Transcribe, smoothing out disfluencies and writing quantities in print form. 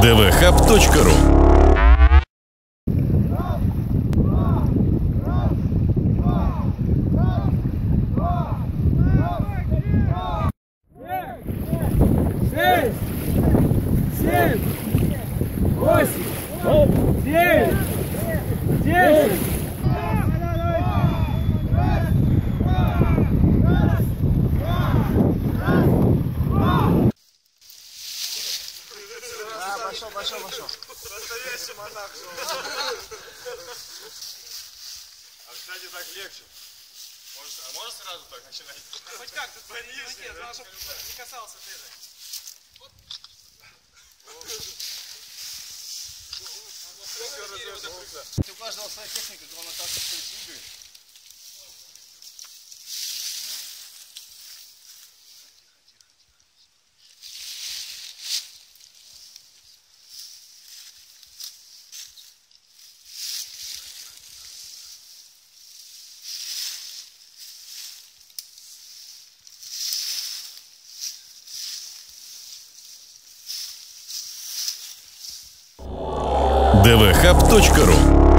dvhub.ru. Шесть, семь, восемь, девять, 10. Пошел. Настоящий монах. А, кстати, так легче. Может сразу так начинать? Хоть как-то не касался ты. У каждого своя техника, главное как двигает. dvhub.ru.